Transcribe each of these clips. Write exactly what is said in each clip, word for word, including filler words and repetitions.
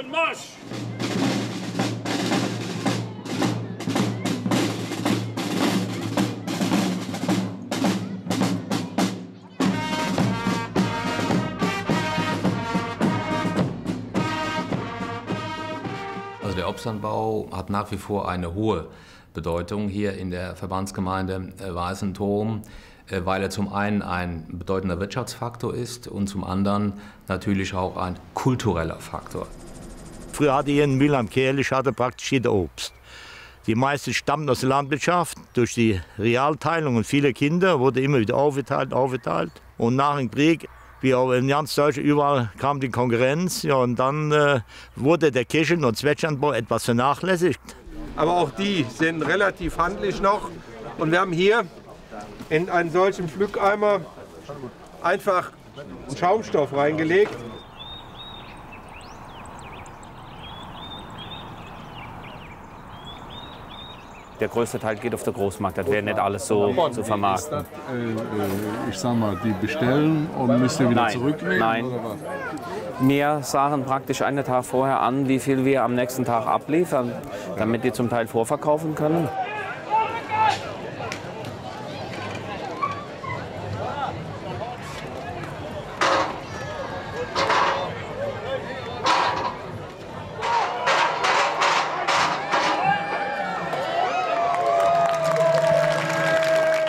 und Marsch! Also der Obstanbau hat nach wie vor eine hohe Bedeutung hier in der Verbandsgemeinde Weißenthurm, weil er zum einen ein bedeutender Wirtschaftsfaktor ist und zum anderen natürlich auch ein kultureller Faktor. Früher hatte hier in Mülheim Kehlich hatte praktisch jeder Obst. Die meisten stammten aus der Landwirtschaft. Durch die Realteilung und viele Kinder wurde immer wieder aufgeteilt, aufgeteilt. Und nach dem Krieg, wie auch in ganz Deutschland, überall kam die Konkurrenz. Ja, und dann äh, wurde der Kirchen- und Zwetschgenanbau etwas vernachlässigt. Aber auch die sind relativ handlich noch. Und wir haben hier in einen solchen Pflückeimer einfach einen Schaumstoff reingelegt. Der größte Teil geht auf den Großmarkt, das wäre nicht alles so zu vermarkten. Ist das, äh, ich sag mal, die bestellen und müssen wieder Nein, zurücknehmen? nein. Oder was? Wir sagen praktisch einen Tag vorher an, wie viel wir am nächsten Tag abliefern, damit die zum Teil vorverkaufen können.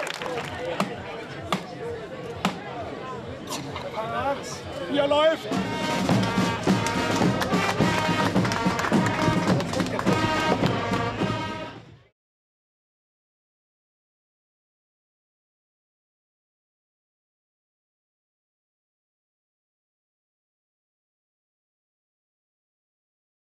Hier läuft!